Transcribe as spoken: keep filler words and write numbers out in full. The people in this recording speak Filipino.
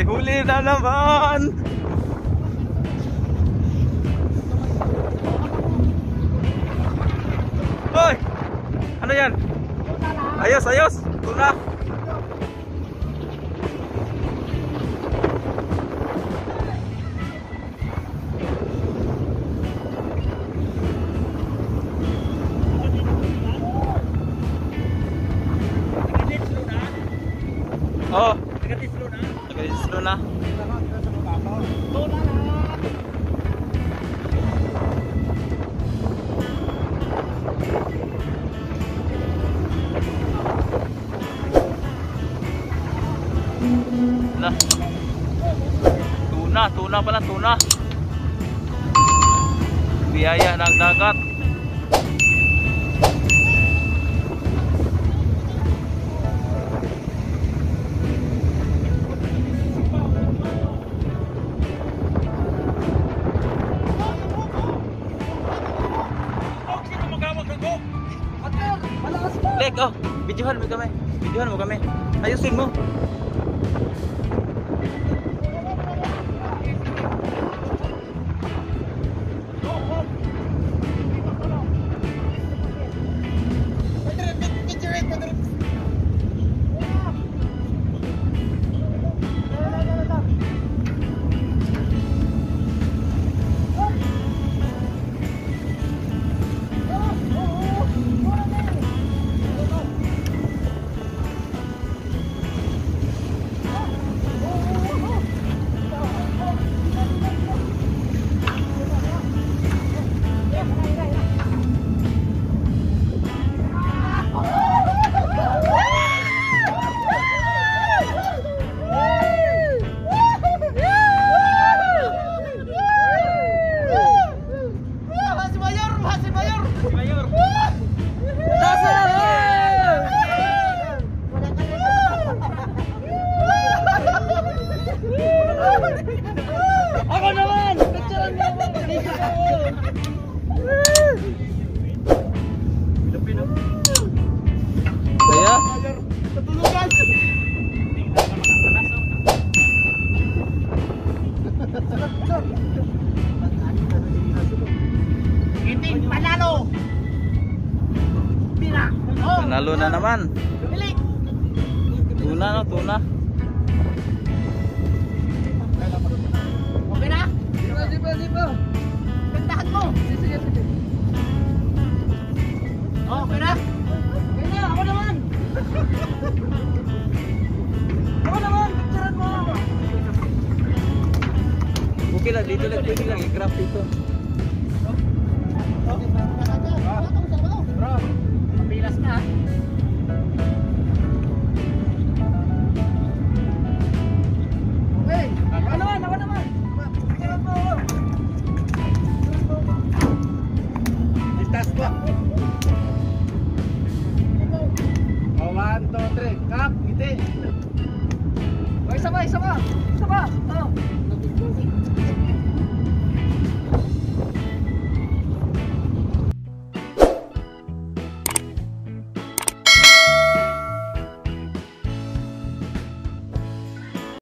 May huli na naman. Hoy! Ano yan? Ayos, ayos! Tuna! Oh, taga-tislo na. Taga-tislo na. Lah. Tuna, tuna pala, tuna. Biyaya ng dagat. Lek, oh, videohan mo kami. Videohan mo kami. Ayusin mo. Ako naman! Picturean mo ako! Kaya? Tutulugan! Iting panalo! Pina! Panalo na naman. Pili! Tuna no, tuna. Okay na? Diba, diba, diba? Gandahan mo! Sige, sige, sige. Okay na? Okay na, ako naman! Ako naman, picturean mo! Okay lang, dito lang, pwede lang i-grab dito.